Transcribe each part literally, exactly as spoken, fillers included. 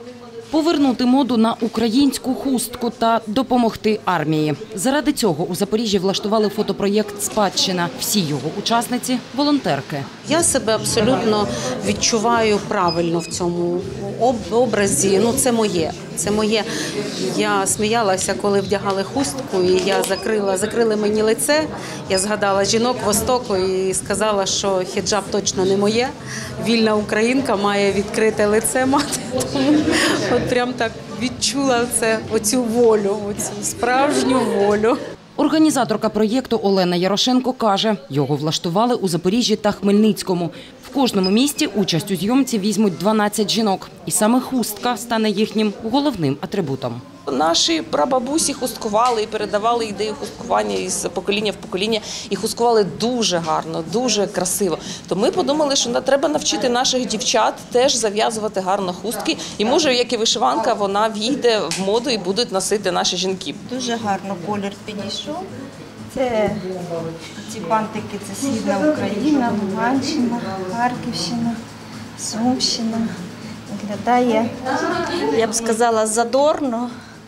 Повернути моду на українську хустку та допомогти армії. Заради цього у Запоріжжі влаштували фотопроєкт «Спадщина». Всі його учасниці – волонтерки. Я себе абсолютно відчуваю правильно в цьому образі. Ну, це моє. Це моє. Я сміялася, коли вдягали хустку, і я закрила, закрили мені лице. Я згадала жінок Востоку і сказала, що хіджаб точно не моє. Вільна українка має відкрите лице мати. Тому от прям так відчула це, оцю волю, оцю справжню волю. Організаторка проєкту Олена Ярошенко каже, його влаштували у Запоріжжі та Хмельницькому. В кожному місті участь у зйомці візьмуть дванадцять жінок. І саме хустка стане їхнім головним атрибутом. Наші прабабусі хусткували і передавали ідею хусткування із покоління в покоління. І хусткували дуже гарно, дуже красиво. То ми подумали, що треба навчити наших дівчат теж зав'язувати гарно хустки. І може, як і вишиванка, вона війде в моду і будуть носити наші жінки. Дуже гарно колір підійшов. Це ці бантики, це Східна Україна, Луганщина, Харківщина, Сумщина. Виглядає, я б сказала, задорно.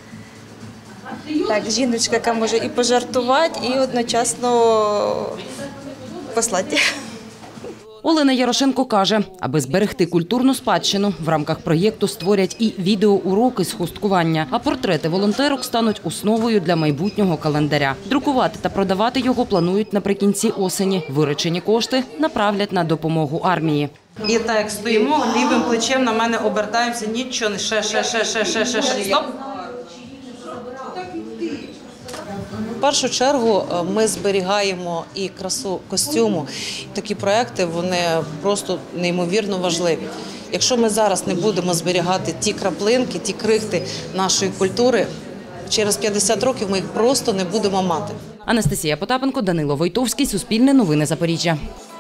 Так, жіночка, яка може і пожартувати, і одночасно послати. Олена Ярошенко каже, аби зберегти культурну спадщину, в рамках проєкту створять і відеоуроки з хусткування, а портрети волонтерок стануть основою для майбутнього календаря. Друкувати та продавати його планують наприкінці осені. Виручені кошти направлять на допомогу армії. І так, як стоїмо, лівим плечем на мене обертаємося, нічого не ще, ще, ще, ще, ще, ще, ще, стоп. В першу чергу ми зберігаємо і красу костюму. Такі проекти, вони просто неймовірно важливі. Якщо ми зараз не будемо зберігати ті краплинки, ті крихти нашої культури, через п'ятдесят років ми їх просто не будемо мати. Анастасія Потапенко, Данило Войтовський, Суспільне новини Запоріжжя.